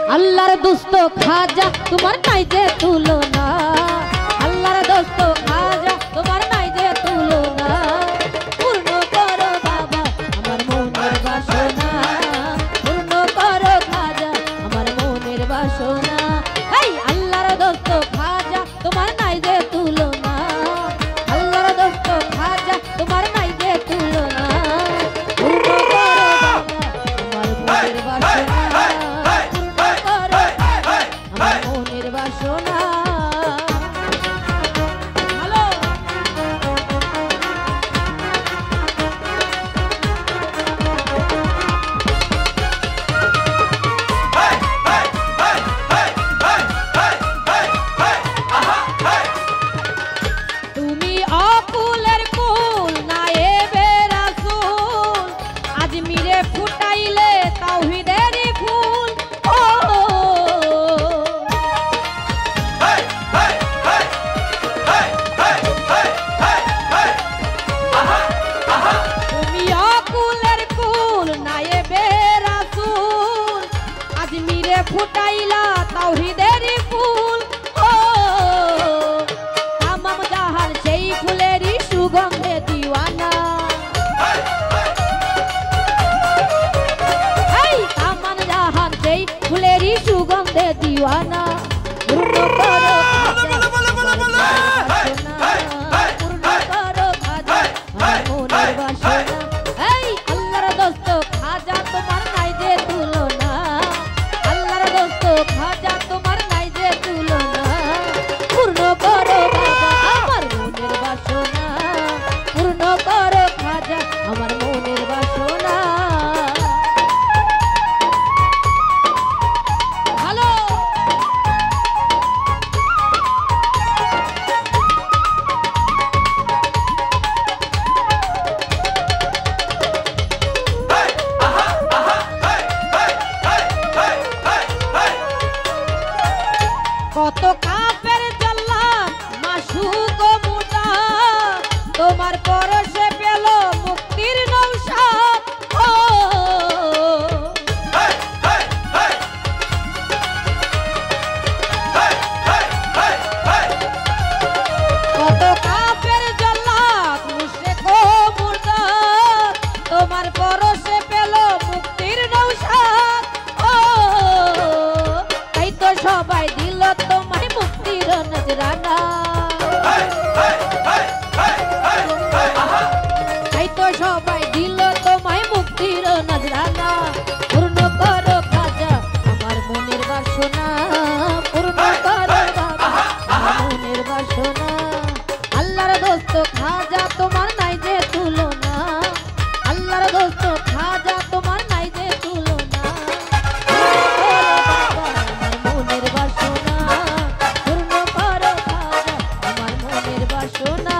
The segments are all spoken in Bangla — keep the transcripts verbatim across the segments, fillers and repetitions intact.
আল্লাহর দোস্ত খাজা তোমার নাই যে তুলনা, আল্লাহর দোস্ত খাজা তোমার নাই যে তুলনা। পূর্ণ করো বাবা আমার মনের বাসনা, পূর্ণ করো খাজা আমার মনের বাসনা। এই আল্লাহর দোস্ত খাজা তোমার নাই যে তুলনা, আল্লাহর দোস্ত খাজা তোমার নাই যে তুলনা। পূর্ণ করো বাবা আমার মনের বাসনা, মনের বাসনা। হ্যালো তুমি অকুলের কুল নায়েবে রাসূল, আজমিরে ফুটাইলে তাওহীদেরই ফুল। ও তুমি অকুলের কুল নায়েবে রাসূল, আজমিরে ফুটাইলা তাওহীদেরই ফুল। ও তামাম জাহান সেই ফুলেরই সুগন্ধে দিওয়ানা, এই তামাম জাহান সেই ফুলেরই সুগন্ধে দিওয়ানা। পূর্ণ করো খাজা পূর্ণ করো খাজা আমার মনের বাসনা। এই আল্লাহর দোস্ত খাজা তোমার নাই যে তুলনা, আল্লাহর দোস্ত খাজা তোমার নাই যে তুলনা। পূর্ণ করো বাবা আমার মনের বাসনা, পূর্ণ করো খাজা আমার মনের বাসনা। হ্যালো কত কাফের জাল্লাত মাসুক ও মুতা, তোমার পরশে পেল মুক্তির নৌশাদ। ও কত কাফের জাল্লাত মুশরিক ও মুরতাদ, তোমার পরশে পেল মুক্তির নৌশাদ। ও তাই তো সবাই দিল তোমায় মুক্তির নজরানা, তাই তো সবাই দিল তোমায় মুক্তির নজরানা। পূর্ণ করো খাজা আমার মনের বাসনা, পূর্ণ করো বাবা আমার মনের বাসনা। আল্লাহর দোস্ত খাজা তোমার নাই যে তুলনা, আল্লাহর দোস্ত খাজা তোমার নাই যে তুলনা। মনের বাসনা পূর্ণ করো খাজা আমার মনের বাসনা।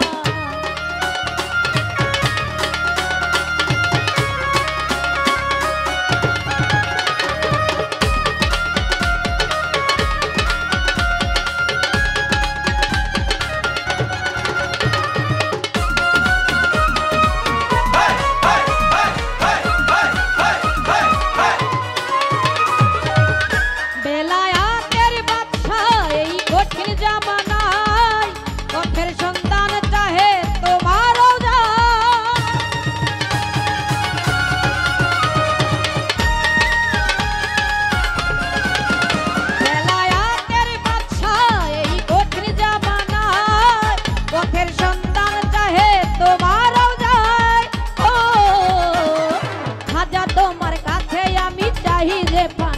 বেলায়াতের বাদশা এই কঠিন জামানায়, পথের সন্তান চাহে তোমার রওজা। বেলায়াতের বাদশা এই কঠিন জামানায়, পথের সন্তান চাহে তোমার রওজায়। ও খাজা তোমার কাছে আমি চাহি যে